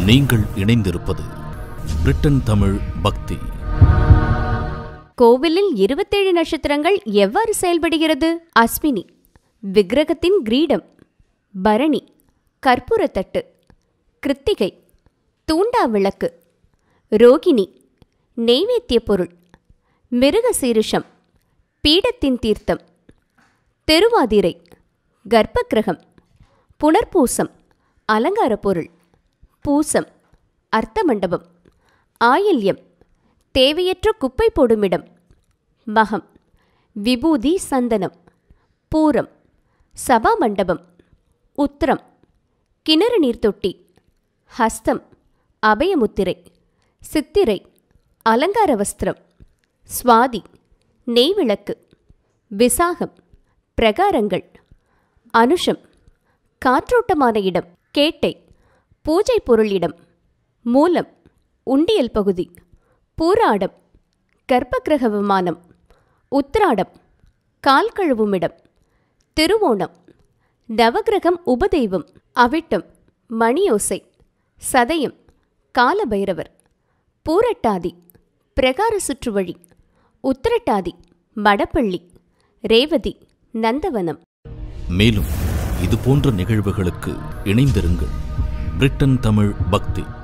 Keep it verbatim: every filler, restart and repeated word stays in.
நீங்கள் இணைந்திருப்பது பிரிட்டன் தமிழ் பக்தி. கோவிலில் இருபத்தேழு நட்சத்திரங்கள் எவ்வாறு செயல்படுகிறது? அஸ்வினி விக்கிரகத்தின் கிரீடம், பரணி கற்பூரத்தட்டு, கிருத்திகை தூண்டா விளக்கு, ரோகிணி நெய்வேத்திய பொருள், மிருகசீரிஷம் பீடத்தின் தீர்த்தம், திருவாதிரை கர்ப்பகிரகம், புனர்பூசம் அலங்கார பொருள், பூசம் அர்த்த மண்டபம், ஆயில்யம் தேவையற்ற குப்பை போடுமிடம், மகம் விபூதி சந்தனம், பூரம் சபா மண்டபம், உத்திரம் கிணறு நீர் தொட்டி, ஹஸ்தம் அபயமுத்திரை, சித்திரை அலங்கார வஸ்திரம், சுவாதி நெய்விளக்கு, விசாகம் பிரகாரங்கள், அனுஷம் காற்றோட்டமான இடம், கேட்டை பூஜை பொருள் இடம், மூலம் உண்டியல் பகுதி, பூராடம் கர்ப்பகிரக விமானம், உத்திராடம் கால் கழுவுமிடம், திருவோணம் நவகிரகம் உபதெய்வம், அவிட்டம் மணியோசை, சதயம் காலபைரவர், பூரட்டாதி பிரகார சுற்றுவழி, உத்திரட்டாதி மடப்பள்ளி, ரேவதி நந்தவனம். மேலும் இதுபோன்ற நிகழ்வுகளுக்கு இணைந்திருங்கள். பிரிட்டன் தமிழ் பக்தி.